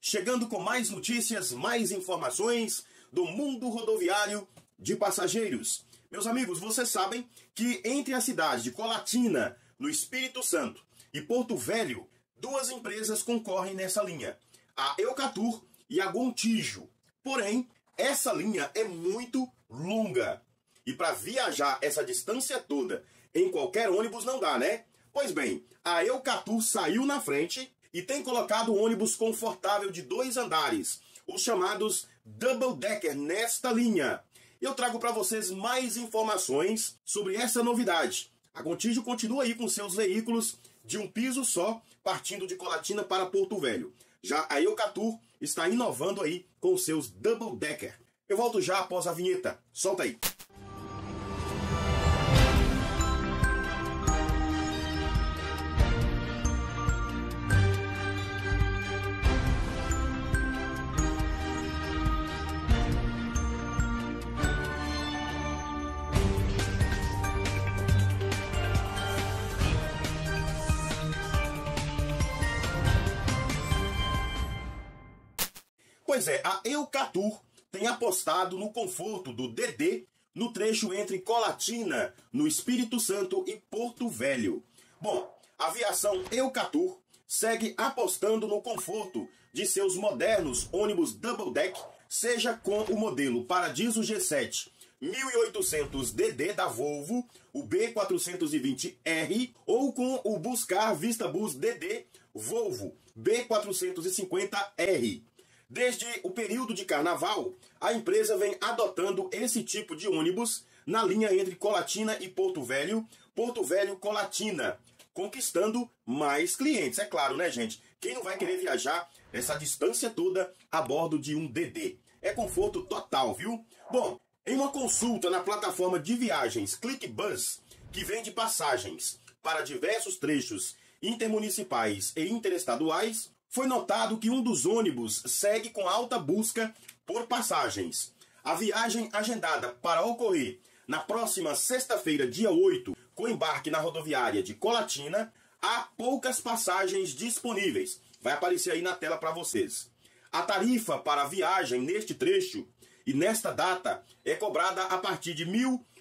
chegando com mais notícias, mais informações do mundo rodoviário de passageiros. Meus amigos, vocês sabem que entre a cidade de Colatina, no Espírito Santo, e Porto Velho, duas empresas concorrem nessa linha, a Eucatur e a Gontijo. Porém, essa linha é muito longa. E para viajar essa distância toda em qualquer ônibus não dá, né? Pois bem, a Eucatur saiu na frente e tem colocado um ônibus confortável de 2 andares, os chamados Double Decker, nesta linha. Eu trago para vocês mais informações sobre essa novidade. A Gontijo continua aí com seus veículos de um piso só, partindo de Colatina para Porto Velho. Já a Eucatur está inovando aí com seus Double Decker. Eu volto já após a vinheta. Solta aí. Pois é, a Eucatur tem apostado no conforto do DD no trecho entre Colatina, no Espírito Santo, e Porto Velho. Bom, a aviação Eucatur segue apostando no conforto de seus modernos ônibus Double Deck, seja com o modelo Paradiso G7 1800DD da Volvo, o B420R, ou com o Buscar VistaBus DD Volvo B450R. Desde o período de carnaval, a empresa vem adotando esse tipo de ônibus na linha entre Colatina e Porto Velho Colatina, conquistando mais clientes. É claro, né, gente? Quem não vai querer viajar essa distância toda a bordo de um DD? É conforto total, viu? Bom, em uma consulta na plataforma de viagens ClickBus, que vende passagens para diversos trechos intermunicipais e interestaduais, foi notado que um dos ônibus segue com alta busca por passagens. A viagem agendada para ocorrer na próxima sexta-feira, dia 8, com embarque na rodoviária de Colatina, há poucas passagens disponíveis. Vai aparecer aí na tela para vocês. A tarifa para a viagem neste trecho e nesta data é cobrada a partir de R$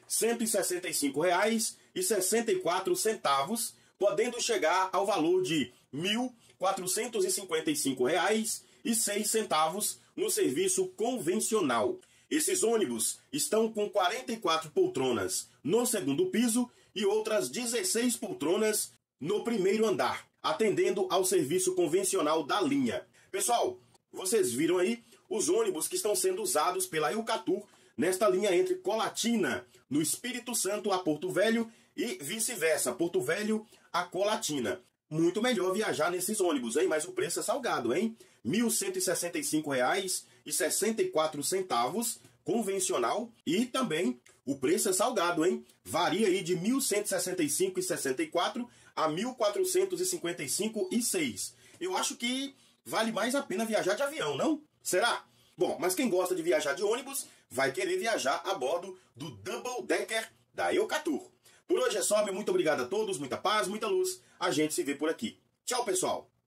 1.165,64, podendo chegar ao valor de R$ 1.455,06 no serviço convencional. Esses ônibus estão com 44 poltronas no segundo piso e outras 16 poltronas no primeiro andar, atendendo ao serviço convencional da linha. Pessoal, vocês viram aí os ônibus que estão sendo usados pela Eucatur nesta linha entre Colatina, no Espírito Santo, a Porto Velho, e vice-versa, Porto Velho a Colatina. Muito melhor viajar nesses ônibus, hein? Mas o preço é salgado, hein? R$ 1.165,64 convencional, e também o preço é salgado, hein? Varia aí de R$ 1.165,64 a R$ 1.455,06. Eu acho que vale mais a pena viajar de avião, não? Será? Bom, mas quem gosta de viajar de ônibus vai querer viajar a bordo do Double Decker da Eucatur. Por hoje é só, meu muito obrigado a todos, muita paz, muita luz. A gente se vê por aqui. Tchau, pessoal!